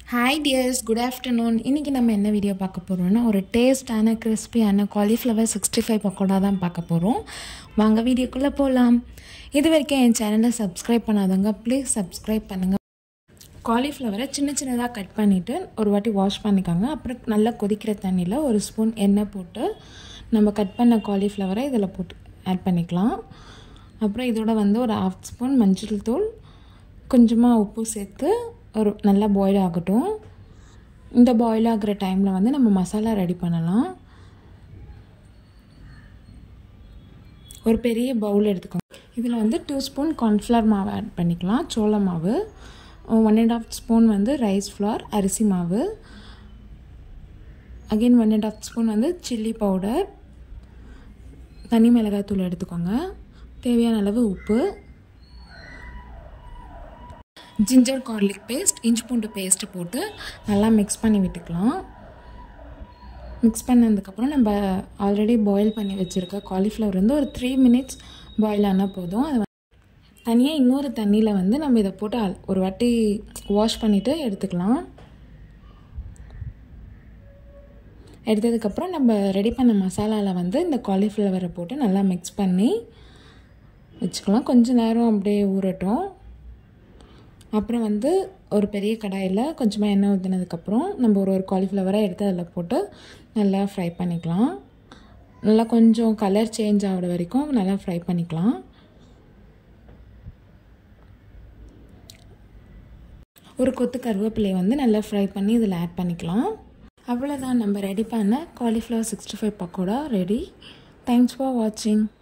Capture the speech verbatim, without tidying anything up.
Hi dears, good afternoon. இன்னைக்கு நம்ம என்ன வீடியோ பார்க்க போறோம்னா ஒரு டேஸ்டான கிறிஸ்பியான cauliflower sixty-five பக்கோடா தான் பார்க்க போறோம். வாங்க வீடியோக்குள்ள போலாம். இதுவரைக்கும் என் சேனலை சப்ஸ்கிரைப் பண்ணாதவங்க ப்ளீஸ் சப்ஸ்கிரைப் பண்ணுங்க. cauliflower சின்ன சின்னதா கட் பண்ணிட்டு ஒரு வாட்டி வாஷ் பண்ணிக்கோங்க. அப்புறம் நல்லா கொதிக்கிற தண்ணில ஒரு ஸ்பூன் எண்ணெய் போட்டு நம்ம கட் பண்ண cauliflower இதல போட்டு ஆட் பண்ணிக்கலாம். அப்புறம் இதோட வந்து ஒரு half ஸ்பூன் மஞ்சள் தூள் கொஞ்சமா உப்பு சேர்த்து ஒரு நல்லா பாயில் ஆகட்டும். இந்த பாயில் ஆகுற டைம்ல வந்து நம்ம மசாலா ரெடி பண்ணலாம். ஒரு பெரிய பவுல் எடுத்துக்கோங்க. இதில் வந்து two ஸ்பூன் கார்ன்ஃப்ளவர் மாவு ஆட் பண்ணிக்கலாம். சோள மாவு one and half ஸ்பூன் வந்து ரைஸ் ஃப்ளோர் அரிசி மாவு, again one and half spoon வந்து சில்லி பவுடர், தனி மிளகாய் தூள் எடுத்துக்கோங்க. தேவையான அளவு உப்பு, ginger garlic paste, இஞ்சி பூண்டு பேஸ்ட் போட்டு நல்லா மிக்ஸ் பண்ணி விட்டுக்கலாம். மிக்ஸ் பண்ணதுக்கப்புறம் நம்ம ஆல்ரெடி பாயில் பண்ணி வச்சுருக்க காலிஃப்ளவர் வந்து ஒரு த்ரீ மினிட்ஸ் பாயில் ஆனால் போதும். அது தனியாக இன்னொரு தண்ணியில் வந்து நம்ம இதை போட்டு ஒரு வாட்டி வாஷ் பண்ணிவிட்டு எடுத்துக்கலாம். எடுத்ததுக்கப்புறம் நம்ம ரெடி பண்ண மசாலாவில் வந்து இந்த காலிஃப்ளவரை போட்டு நல்லா மிக்ஸ் பண்ணி வச்சுக்கலாம். கொஞ்சம் நேரம் அப்படியே ஊறட்டும். அப்புறம் வந்து ஒரு பெரிய கடாயில் கொஞ்சமாக எண்ணெய் ஊற்றினதுக்கப்புறம் நம்ம ஒரு ஒரு காலிஃப்ளவராக எடுத்து அதில் போட்டு நல்லா ஃப்ரை பண்ணிக்கலாம். நல்லா கொஞ்சம் கலர் சேஞ்ச் ஆகிற வரைக்கும் நல்லா ஃப்ரை பண்ணிக்கலாம். ஒரு கொத்து கருவேப்பிலையை வந்து நல்லா ஃப்ரை பண்ணி இதில் ஆட் பண்ணிக்கலாம். அவ்வளோதான், நம்ம ரெடி பண்ண cauliflower sixty-five pakoda ready. Thanks for வாட்சிங்.